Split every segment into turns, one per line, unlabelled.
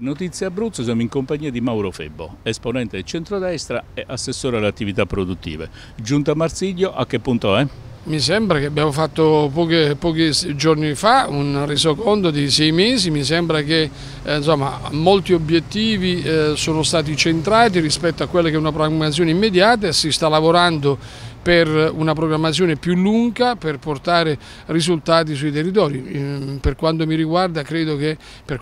Per Notizie Abruzzo siamo in compagnia di Mauro Febbo, esponente del centrodestra e assessore alle attività produttive. Giunta Marsiglio, a che punto è?
Mi sembra che abbiamo fatto pochi giorni fa un resoconto di 6 mesi, mi sembra che molti obiettivi sono stati centrati rispetto a quella che è una programmazione immediata e si sta lavorando per una programmazione più lunga per portare risultati sui territori. Per quanto ci riguarda credo che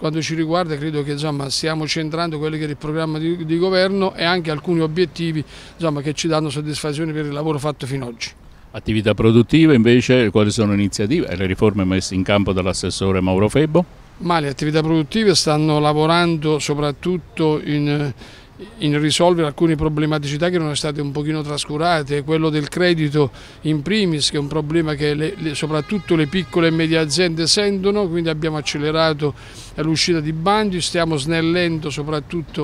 stiamo centrando quello che è il programma di governo e anche alcuni obiettivi che ci danno soddisfazione per il lavoro fatto fino ad oggi.
Attività produttive invece, quali sono le iniziative e le riforme messe in campo dall'assessore Mauro Febbo?
Ma le attività produttive stanno lavorando soprattutto in risolvere alcune problematicità che erano state un pochino trascurate, quello del credito in primis, che è un problema che soprattutto le piccole e medie aziende sentono, quindi abbiamo accelerato l'uscita di bandi, stiamo snellendo soprattutto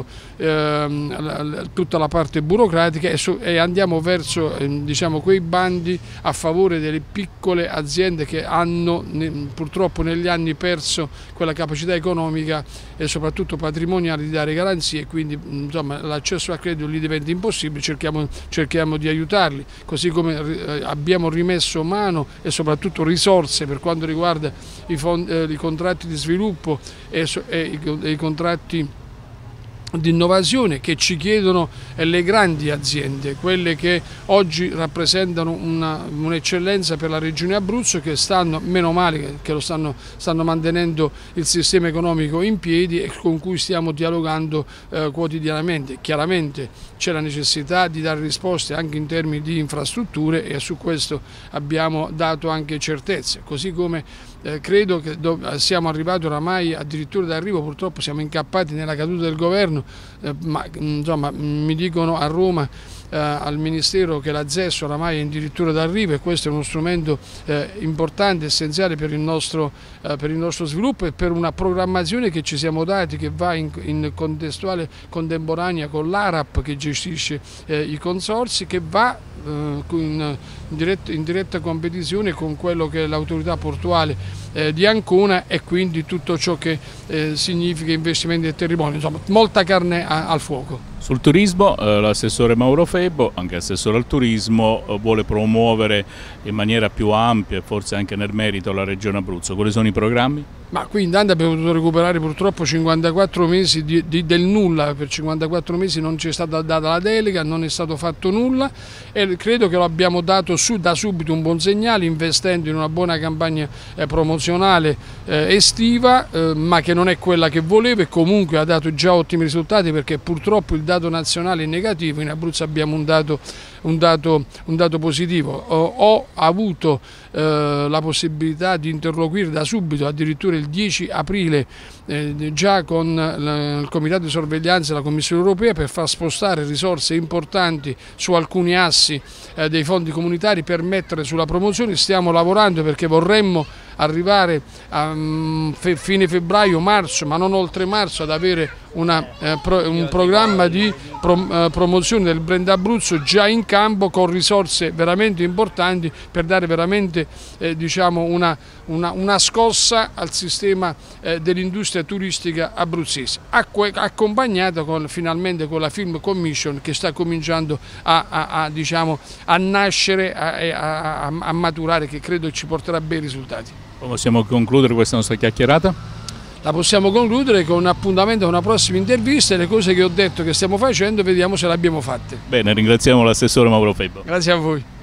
tutta la parte burocratica e andiamo verso quei bandi a favore delle piccole aziende che hanno purtroppo negli anni perso quella capacità economica e soprattutto patrimoniale di dare garanzie, quindi l'accesso al credito lì diventa impossibile, cerchiamo di aiutarli, così come abbiamo rimesso mano e soprattutto risorse per quanto riguarda i contratti di sviluppo e i contratti di innovazione che ci chiedono le grandi aziende, quelle che oggi rappresentano un'eccellenza per la regione Abruzzo, che stanno, meno male che lo stanno mantenendo il sistema economico in piedi e con cui stiamo dialogando quotidianamente. Chiaramente c'è la necessità di dare risposte anche in termini di infrastrutture e su questo abbiamo dato anche certezze, così come credo che siamo arrivati oramai addirittura d'arrivo, purtroppo siamo incappati nella caduta del governo, ma mi dicono a Roma al Ministero che la ZES oramai è addirittura d'arrivo e questo è uno strumento importante, essenziale per il nostro sviluppo e per una programmazione che ci siamo dati, che va in contestuale contemporanea con l'ARAP che gestisce i consorzi, che va in diretta competizione con quello che è l'autorità portuale di Ancona e quindi tutto ciò che significa investimenti del territorio, insomma molta carne al fuoco.
Sul turismo l'assessore Mauro Febbo, anche assessore al turismo, vuole promuovere in maniera più ampia e forse anche nel merito la regione Abruzzo. Quali sono i programmi?
Ma qui intanto abbiamo potuto recuperare purtroppo 54 mesi del nulla, per 54 mesi non ci è stata data la delega, non è stato fatto nulla e credo che lo abbiamo dato da subito un buon segnale investendo in una buona campagna promozionale estiva, ma che non è quella che volevo e comunque ha dato già ottimi risultati, perché purtroppo il dato nazionale è negativo, in Abruzzo abbiamo un dato positivo. Ho avuto la possibilità di interloquire da subito, addirittura il 10 aprile, già con il Comitato di Sorveglianza e la Commissione Europea per far spostare risorse importanti su alcuni assi dei fondi comunitari per mettere sulla promozione. Stiamo lavorando perché vorremmo arrivare a fine febbraio, marzo, ma non oltre marzo, ad avere un programma di promozione del brand Abruzzo già in campo con risorse veramente importanti per dare veramente una scossa al sistema dell'industria turistica abruzzese, accompagnata finalmente con la Film Commission che sta cominciando a nascere e a maturare, che credo ci porterà bei risultati.
Possiamo concludere questa nostra chiacchierata?
La possiamo concludere con un appuntamento a una prossima intervista e le cose che ho detto che stiamo facendo vediamo se le abbiamo fatte.
Bene, ringraziamo l'assessore Mauro Febbo.
Grazie a voi.